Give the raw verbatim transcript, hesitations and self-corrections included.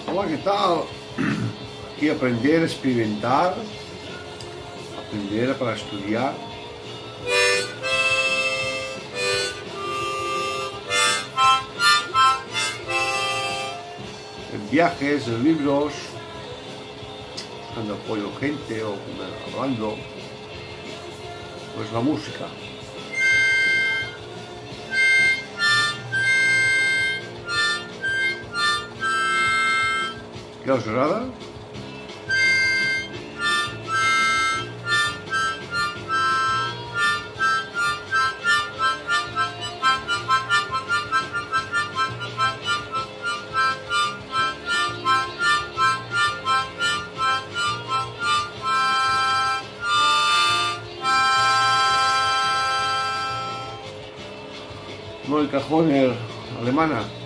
Hola, ¿qué tal? Aquí aprender, experimentar, aprender para estudiar. En viajes, en libros, buscando apoyo gente o hablando, pues la música. ¿Qué os agrada? No el cajón alemana.